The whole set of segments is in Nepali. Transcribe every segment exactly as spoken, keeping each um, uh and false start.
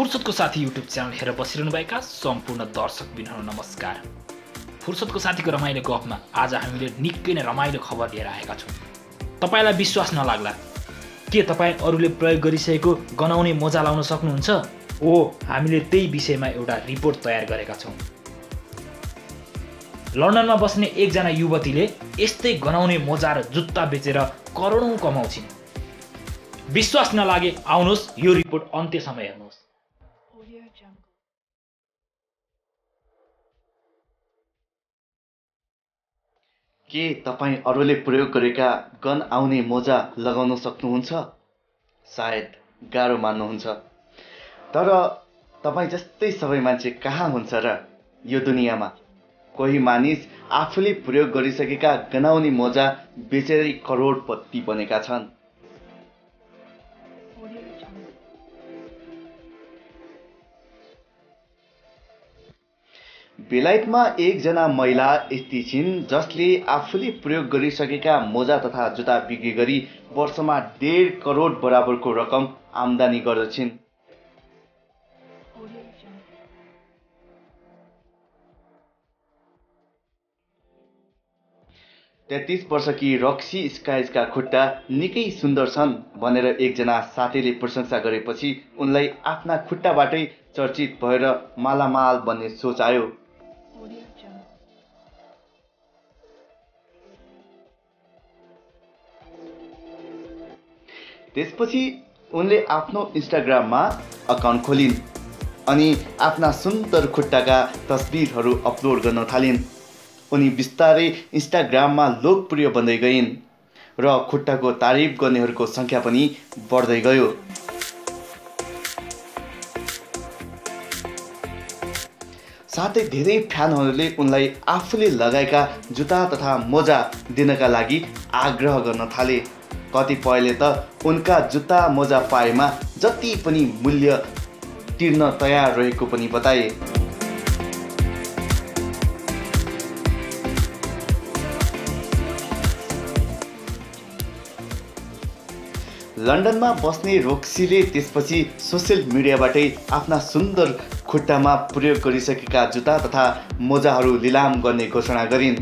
फुर्सदको साथी युट्युब च्यानल हेरेर बसिरहनुभएका सम्पूर्ण दर्शकबिनहरू नमस्कार। फुर्सदको साथीको रमाइलो गफमा आज हामीले निकै नै रमाइलो खबर लिएर आएका छौँ। तपाईलाई विश्वास नलाग्ला, के तपाईँ अरूले प्रयोग गरिसकेको गनाउने मोजा लाउन सक्नुहुन्छ? ओ, हामीले त्यही विषयमा एउटा रिपोर्ट तयार गरेका छौँ। लन्डनमा बस्ने एकजना युवतीले यस्तै गनाउने मोजा र जुत्ता बेचेर करोडौँ कमाउँछिन्। विश्वास नलागे आउनुहोस् यो रिपोर्ट अन्त्यसम्म हेर्नुहोस्। के तपाईँ अरूले प्रयोग गरेका गन आउने मोजा लगाउन सक्नुहुन्छ? सायद गाह्रो मान्नुहुन्छ, तर तपाईँ जस्तै सबै मान्छे कहाँ हुन्छ र यो दुनियाँमा? कोही मानिस आफूले प्रयोग गरिसकेका गनाउने मोजा बेचेरै करोडपति बनेका छन्। बेलायतमा एकजना महिला यस्ती छिन् जसले आफूले प्रयोग गरिसकेका मोजा तथा जुत्ता बिक्री गरी वर्षमा डेढ करोड बराबरको रकम आम्दानी गर्दछिन्। तेत्तीस वर्षकी रक्सी स्काइजका खुट्टा निकै सुन्दर छन् भनेर एकजना साथीले प्रशंसा गरेपछि उनलाई आफ्ना खुट्टाबाटै चर्चित भएर मालामाल बन्ने सोच आयो। त्यसपछि उनले आफ्नो इन्स्टाग्राममा अकाउन्ट खोलिन् अनि आफ्ना सुन्दर खुट्टाका तस्बिरहरू अपलोड गर्न थालिन्। उनी बिस्तारै इन्स्टाग्राममा लोकप्रिय बन्दै गइन् र खुट्टाको तारिफ गर्नेहरूको सङ्ख्या पनि बढ्दै गयो। साथै धेरै फ्यानहरूले उनलाई आफूले लगाएका जुत्ता तथा मोजा दिनका लागि आग्रह गर्न थाले। कतिपयले त उनका जुत्ता मोजा पाएमा जति पनि मूल्य तिर्न तयार रहेको पनि बताए। लन्डनमा बस्ने रोक्सीले त्यसपछि सोसियल मिडियाबाटै आफ्ना सुन्दर खुट्टामा प्रयोग गरिसकेका जुत्ता तथा मोजाहरू लिलाम गर्ने घोषणा गरिन्।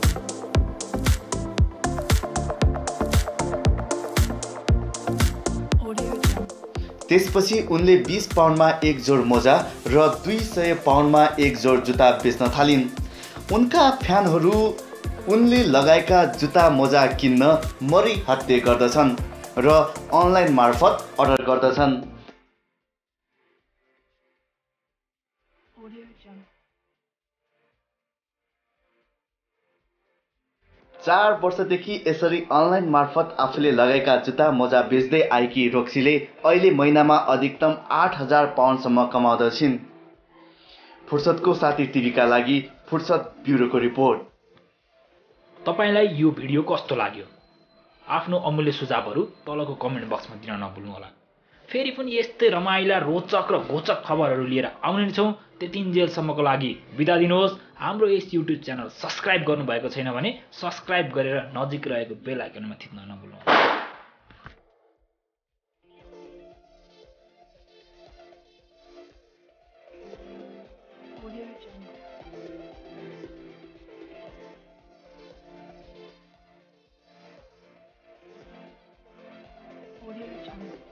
त्यसपछि उनले बीस पाउन्डमा एक जोड मोजा र दुई सय पाउन्डमा एक जोड जुत्ता बेच्न थालिन्। उनका फ्यानहरू उनले लगाएका जुत्ता मोजा किन्न मरिहत्ते गर्दछन् र अनलाइन मार्फत अर्डर गर्दछन्। चार वर्षदेखि यसरी अनलाइन मार्फत आफूले लगाएका जुत्ता मोजा बेच्दै आएकी रोक्सीले अहिले महिनामा अधिकतम आठ हजार पाउन्डसम्म कमाउँदछिन्। फुर्सदको साथी टिभीका लागि फुर्सद ब्युरोको रिपोर्ट। तपाईलाई यो भिडियो कस्तो लाग्यो? आफ्नो अमूल्य सुझावहरू तलको कमेन्ट बक्समा दिन नभुल्नुहोला। फेरि पनि यस्तै रमाइला रोचक र घोचक खबरहरू लिएर आउने नै छौँ। त्यतिन्जेलसम्मको लागि बिदा दिनुहोस्। हाम्रो यस युट्युब च्यानल सब्स्क्राइब गर्नुभएको छैन भने सब्स्क्राइब गरेर नजिक रहेको बेल आइकनमा थिच्न नभुल्नुहोला। Audio Jungle.